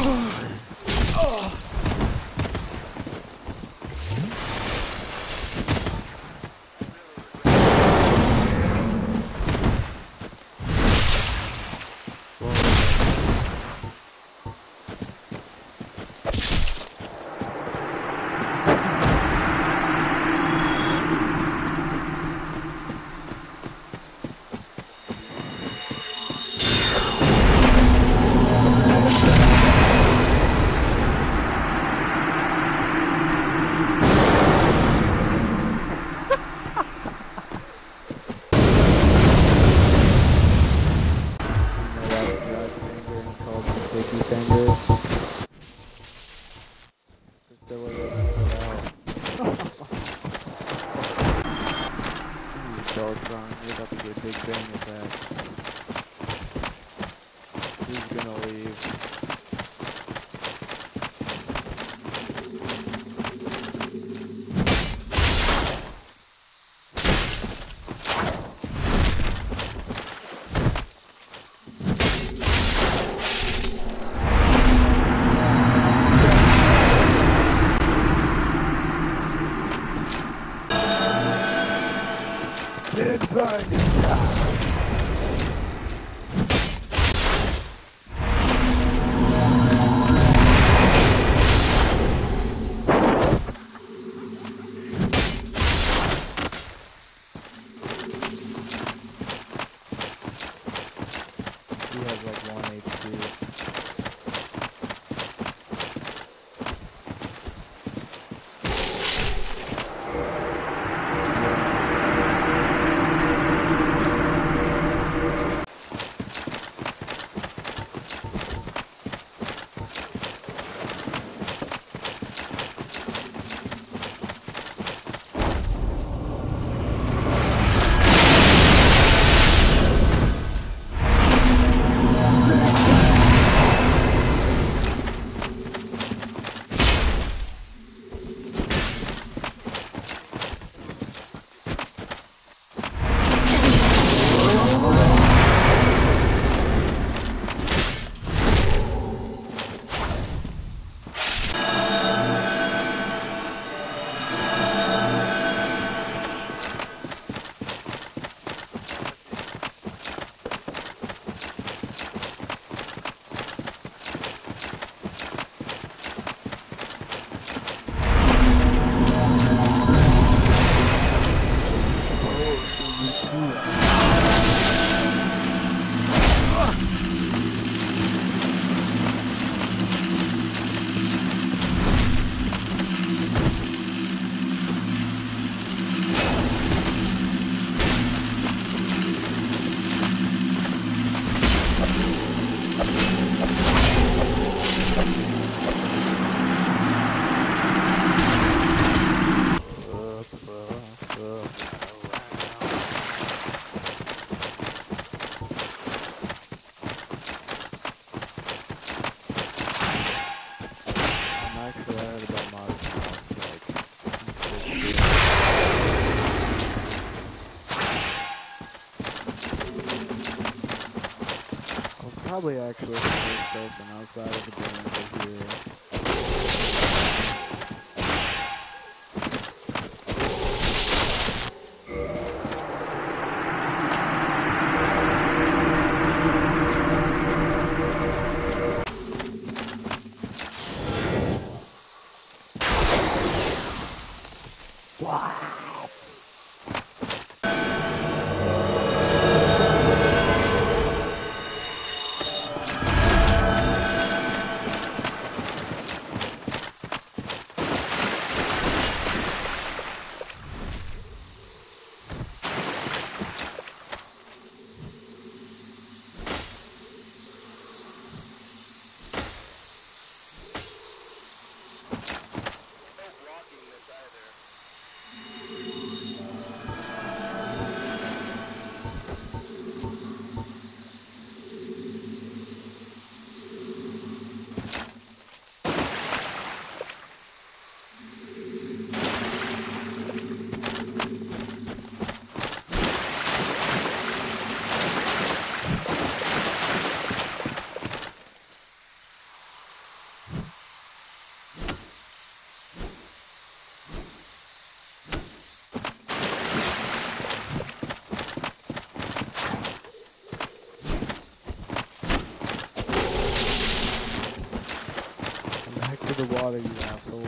You're about to get a big bang attack. He's gonna leave. He has like 1 HP. Probably actually open outside of the door over here. water, you asshole.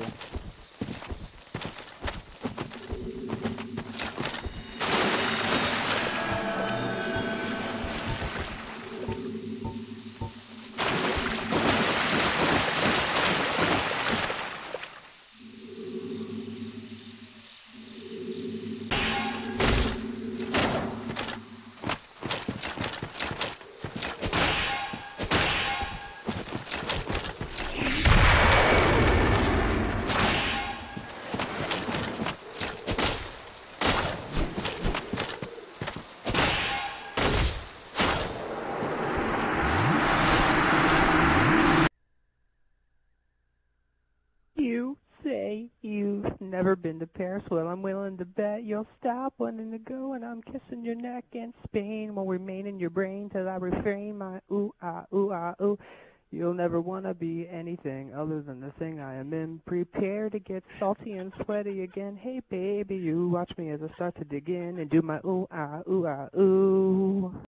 You say you've never been to Paris. Well, I'm willing to bet you'll stop wanting to go, and I'm kissing your neck, and Spain will remain in your brain till I refrain my ooh ah ooh ah ooh. You'll never want to be anything other than the thing I am in. Prepare to get salty and sweaty again. Hey baby, you watch me as I start to dig in and do my ooh ah ooh ah ooh.